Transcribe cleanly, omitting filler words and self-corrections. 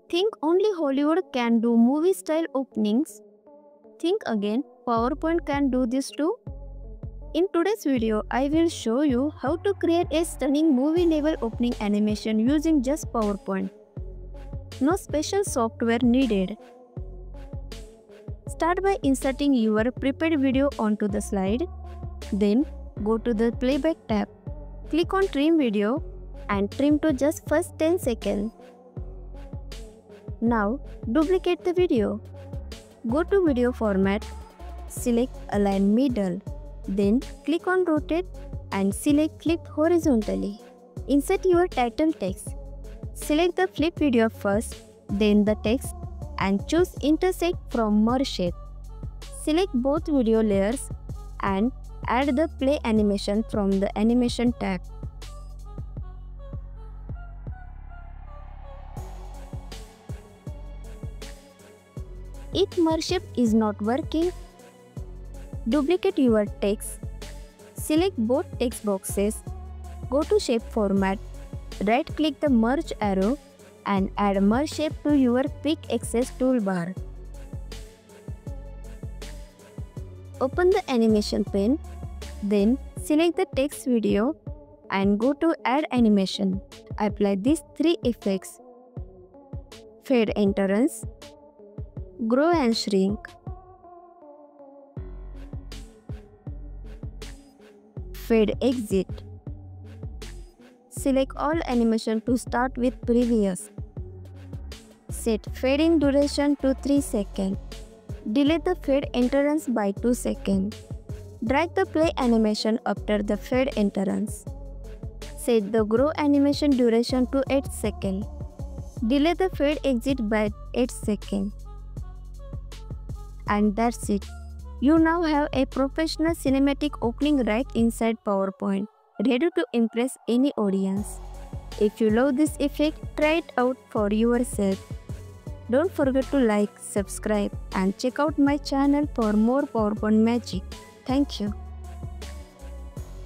Think only Hollywood can do movie-style openings? Think again, PowerPoint can do this too? In today's video, I will show you how to create a stunning movie-level opening animation using just PowerPoint. No special software needed. Start by inserting your prepared video onto the slide. Then go to the Playback tab. Click on Trim Video and trim to just first 10 seconds. Now duplicate the video. Go to Video Format, select Align Middle. Then click on Rotate and select Flip Horizontally. Insert your title text. Select the flip video first, then the text and choose Intersect from Merge Shape. Select both video layers and add the play animation from the Animation tab. If Merge Shape is not working, duplicate your text. Select both text boxes. Go to Shape Format. Right-click the Merge arrow and add Merge Shape to your Quick Access toolbar. Open the animation pane. Then select the text video and go to Add Animation. Apply these three effects: Fade Entrance, Grow and Shrink, Fade Exit. Select all animation to start with previous. Set fading duration to 3 seconds. Delay the fade entrance by 2 seconds. Drag the play animation after the fade entrance. Set the grow animation duration to 8 seconds. Delay the fade exit by 8 seconds. And that's it. You now have a professional cinematic opening right inside PowerPoint, ready to impress any audience. If you love this effect, try it out for yourself. Don't forget to like, subscribe and check out my channel for more PowerPoint magic. Thank you.